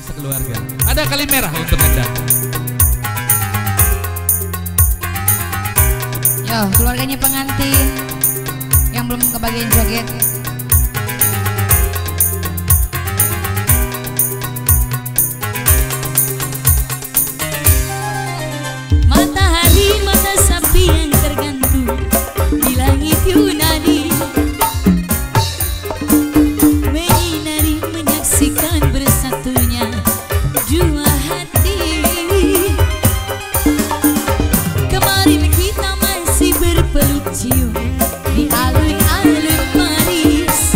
sekeluarga. Ada kali merah untuk Anda. Yo, keluarganya pengantin yang belum kebagian joget. Matahari mata sapi yang tergantung di langit Yunani, menyinari menyaksikan bersatunya dua hati. Kemarin kita masih berpeluk cium di alun-alun Paris.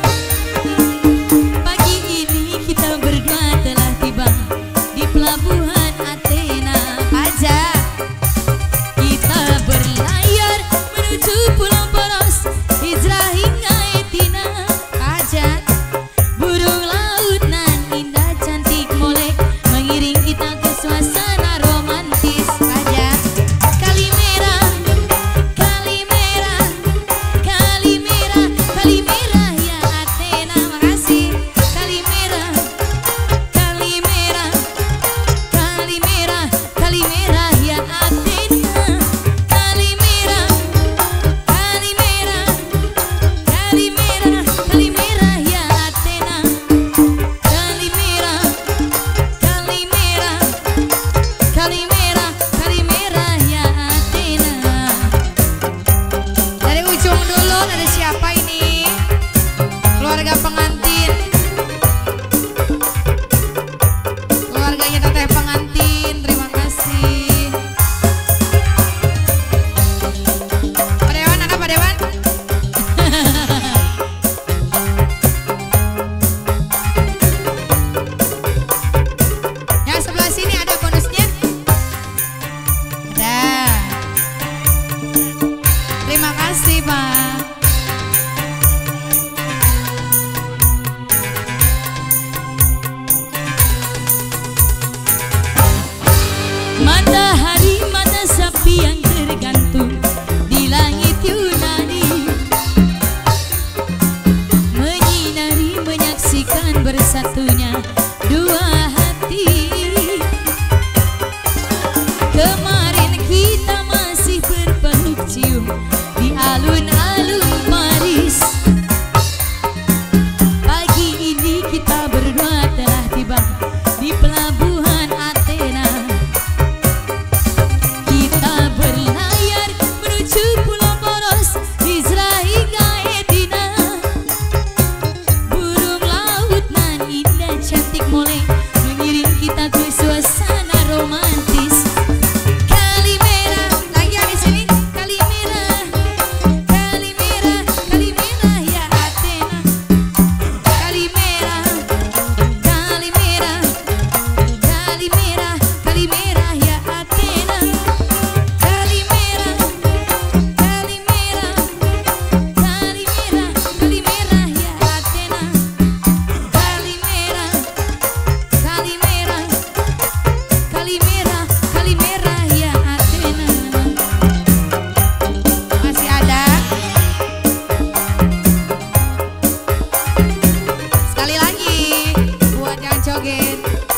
Pagi ini kita berdua telah tiba di pelabuhan Athena. Aja kita berlayar menuju Pulau Poros, hijrah hingga Etina. Aja burung laut nan indah cantik molek mengiring kita ke suasana romantis. Aja Kalimera, Kalimera, Kalimera, Kalimera ya Athena. Makasih Kalimera, Kalimera, Kalimera, Kalimera ya Athena. Kalimera, Kalimera, Kalimera, Kalimera ya Athena. Kalimera, Kalimera, Kalimera, Kalimera ya Athena. Dari ujung dulu ada siapa ini? Keluarga pengantin. Keluarganya teteh pengantin, terima kasih. Pak Dewan, ada Pak Dewan? Yang sebelah sini ada bonusnya? Ada. Terima kasih Pak. Matahari mata sapi yang tergantung di langit Yunani, menyinari menyaksikan bersatunya dua hati. Kemarin kita masih berpeluk cium di alun-alun Paris. Pagi ini kita berdua telah tiba di pelabuhan Athena. Kita berlayar menuju Pulau Poros, hijrah hingga Etina. Burung laut nan indah cantik molek mengiring kita ke suasana romantis. Kalimera, Lagi yang di sini. Kalimera, Kalimera, Kalimera ya Athena. Kalimera, Kalimera, Kalimera, Kalimera ya Athena. Kalimera, Kalimera, Kalimera, Kalimera ya Athena. Kalimera, Kalimera, Kalimera, Kalimera ya Athena. Masih ada. Sekali lagi buat yang joget.